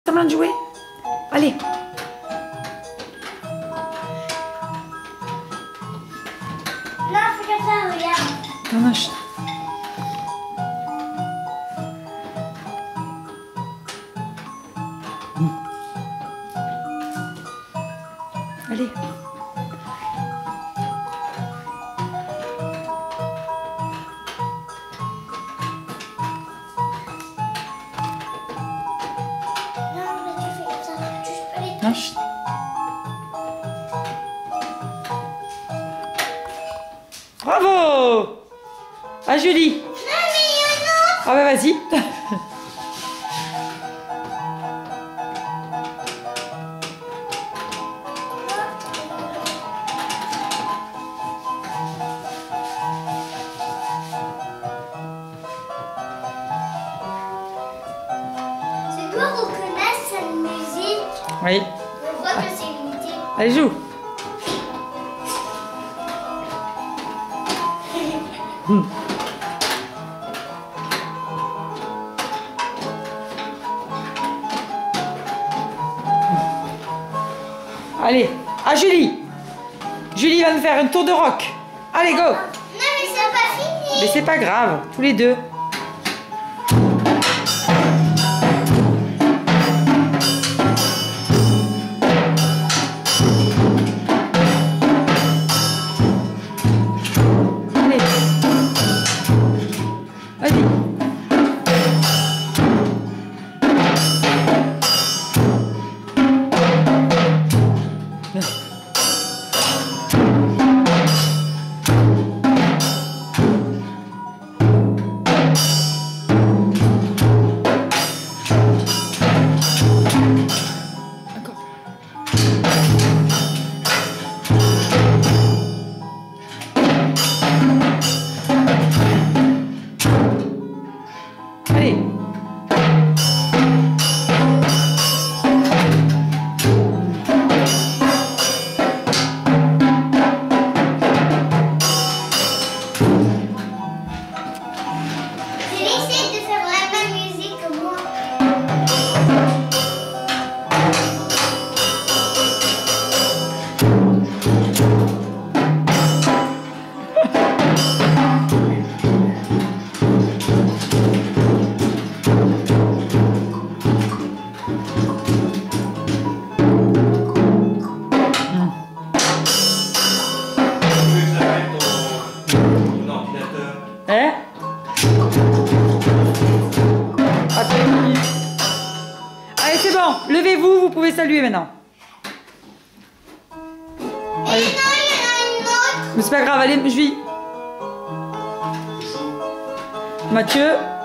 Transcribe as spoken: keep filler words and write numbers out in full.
Semblant de jouer. Allez. Non, c'est comme ça, regarde. Non, non, je... Mmh. Allez. Non, je... Bravo! Ah, Julie! Ah bah vas-y! C'est quoi reconnaître cette musique? Oui. On voit que c'est limité. Allez, joue! Mmh. Allez, à Julie. Julie va nous faire un tour de rock. Allez, go. Non, mais c'est pas fini. Mais c'est pas grave, tous les deux. Allez. Vas-y. Allez. Je vais essayer de faire la même musique que moi. Hein? Attends. Allez, c'est bon. Levez-vous, vous pouvez saluer maintenant. Et non, il y en a une autre. Mais c'est pas grave, allez, je vis. Mathieu.